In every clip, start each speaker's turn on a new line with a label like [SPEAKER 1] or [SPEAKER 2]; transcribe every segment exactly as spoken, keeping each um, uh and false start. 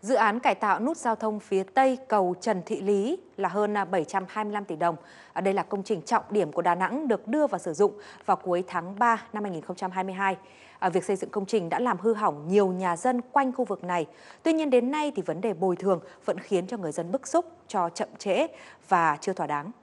[SPEAKER 1] Dự án cải tạo nút giao thông phía Tây cầu Trần Thị Lý là hơn bảy trăm hai mươi lăm tỷ đồng. Đây là công trình trọng điểm của Đà Nẵng được đưa vào sử dụng vào cuối tháng ba năm hai nghìn không trăm hai mươi hai. Việc xây dựng công trình đã làm hư hỏng nhiều nhà dân quanh khu vực này. Tuy nhiên đến nay thì vấn đề bồi thường vẫn khiến cho người dân bức xúc, cho chậm trễ và chưa thỏa đáng.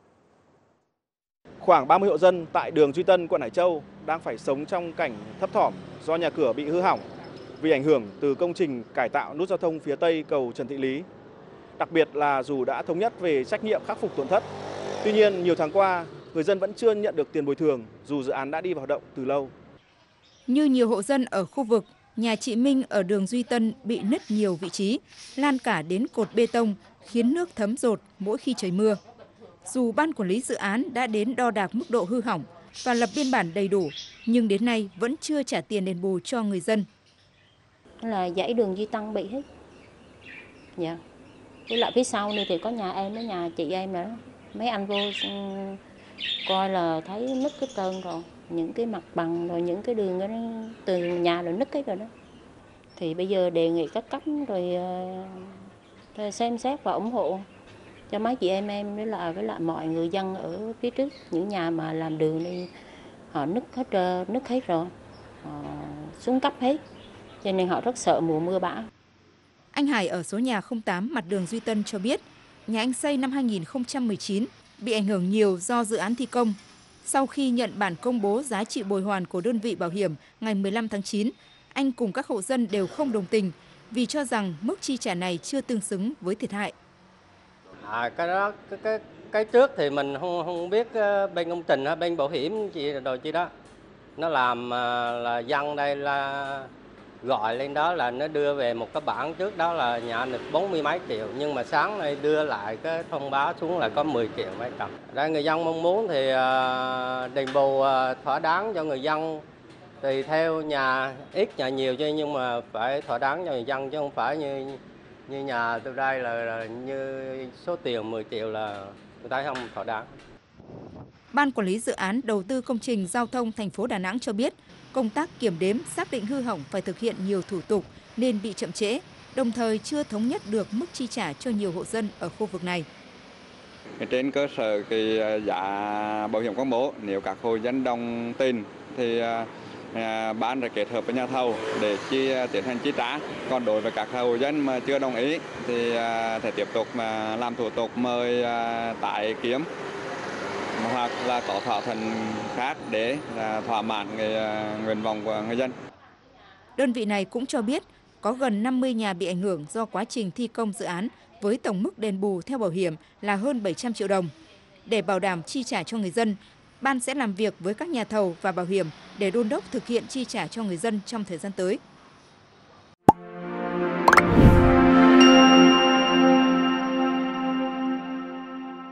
[SPEAKER 2] Khoảng ba mươi hộ dân tại đường Duy Tân, quận Hải Châu đang phải sống trong cảnh thấp thỏm do nhà cửa bị hư hỏng vì ảnh hưởng từ công trình cải tạo nút giao thông phía Tây cầu Trần Thị Lý. Đặc biệt là dù đã thống nhất về trách nhiệm khắc phục tổn thất, tuy nhiên nhiều tháng qua người dân vẫn chưa nhận được tiền bồi thường dù dự án đã đi vào hoạt động từ lâu.
[SPEAKER 3] Như nhiều hộ dân ở khu vực, nhà chị Minh ở đường Duy Tân bị nứt nhiều vị trí, lan cả đến cột bê tông, khiến nước thấm dột mỗi khi trời mưa. Dù ban quản lý dự án đã đến đo đạc mức độ hư hỏng và lập biên bản đầy đủ, nhưng đến nay vẫn chưa trả tiền đền bù cho người dân.
[SPEAKER 4] Là dãy đường Duy Tân bị hết. Dạ. Với lại phía sau này thì có nhà em với nhà chị em nữa. Mấy anh vô coi là thấy nứt cái trơn rồi, những cái mặt bằng rồi những cái đường đó, từ nhà rồi nứt hết rồi đó. Thì bây giờ đề nghị các cấp rồi, rồi xem xét và ủng hộ cho mấy chị em em với lại với lại mọi người dân ở phía trước, những nhà mà làm đường đi họ nứt hết nứt hết rồi, họ xuống cấp hết, cho nên họ rất sợ mùa mưa bão.
[SPEAKER 3] Anh Hải ở số nhà không tám mặt đường Duy Tân cho biết, nhà anh xây năm hai nghìn không trăm mười chín bị ảnh hưởng nhiều do dự án thi công. Sau khi nhận bản công bố giá trị bồi hoàn của đơn vị bảo hiểm ngày mười lăm tháng chín, anh cùng các hộ dân đều không đồng tình vì cho rằng mức chi trả này chưa tương xứng với thiệt hại.
[SPEAKER 5] À, cái đó cái, cái cái trước thì mình không không biết bên công trình hay bên bảo hiểm gì rồi chi đó, nó làm là dân đây là gọi lên đó là nó đưa về một cái bản trước đó là nhà được bốn mươi mấy triệu, nhưng mà sáng nay đưa lại cái thông báo xuống là có mười triệu mấy trăm. Đây người dân mong muốn thì đền bù thỏa đáng cho người dân, tùy theo nhà ít nhà nhiều chứ, nhưng mà phải thỏa đáng cho người dân chứ không phải như như nhà tôi đây là, là như số tiền mười triệu là người ta không thỏa đáng.
[SPEAKER 3] Ban quản lý dự án đầu tư công trình giao thông thành phố Đà Nẵng cho biết, công tác kiểm đếm xác định hư hỏng phải thực hiện nhiều thủ tục nên bị chậm trễ, đồng thời chưa thống nhất được mức chi trả cho nhiều hộ dân ở khu vực này.
[SPEAKER 6] Trên cơ sở cái giá bảo hiểm công bố, nếu các hộ dân đồng tình thì ban sẽ kết hợp với nhà thầu để chi tiến hành chi trả. Còn đối với các hộ dân mà chưa đồng ý thì sẽ tiếp tục mà làm thủ tục mời tái kiểm hoặc là có thỏa thuận khác để thỏa mãn nguyện vọng của người dân.
[SPEAKER 3] Đơn vị này cũng cho biết có gần năm mươi nhà bị ảnh hưởng do quá trình thi công dự án với tổng mức đền bù theo bảo hiểm là hơn bảy trăm triệu đồng. Để bảo đảm chi trả cho người dân, ban sẽ làm việc với các nhà thầu và bảo hiểm để đôn đốc thực hiện chi trả cho người dân trong thời gian tới.